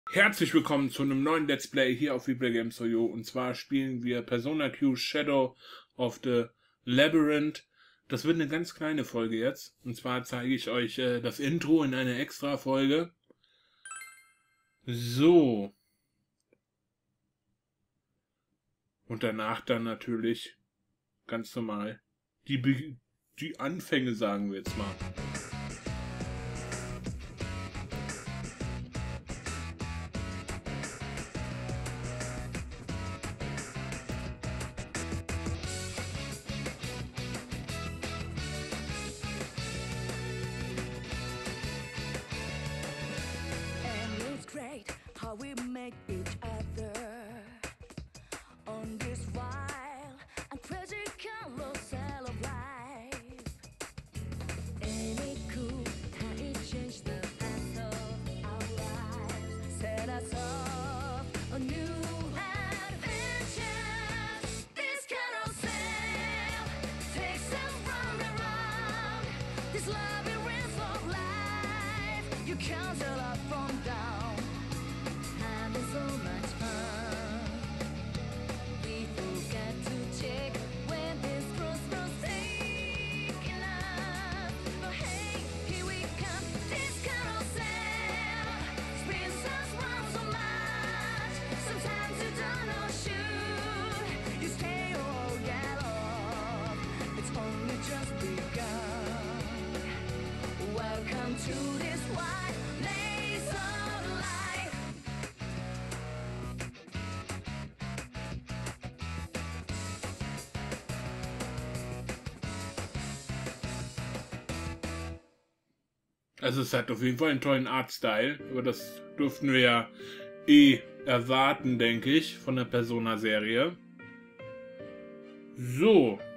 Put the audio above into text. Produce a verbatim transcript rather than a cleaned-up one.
Herzlich willkommen zu einem neuen Let's Play hier auf WePlayGames punkt io, und zwar spielen wir Persona Q Shadow of the Labyrinth. Das wird eine ganz kleine Folge jetzt, und zwar zeige ich euch äh, das Intro in einer extra Folge. So. Und danach dann natürlich ganz normal die, Be die Anfänge, sagen wir jetzt mal. How we make each other on this wild and crazy carousel of life. Any cool how it changed the path of our lives, set us off on new adventures. This carousel takes us round and round this labyrinth of life. You can't tell up from down. So much fun. We forget to check when this crossroads taking us. But hey, here we come. This carousel spins us round so much. Sometimes you don't know should you stay or get off. It's only just begun. Welcome to this wide maze of life. Also es hat auf jeden Fall einen tollen Artstyle, aber das durften wir ja eh erwarten, denke ich, von der Persona-Serie. So.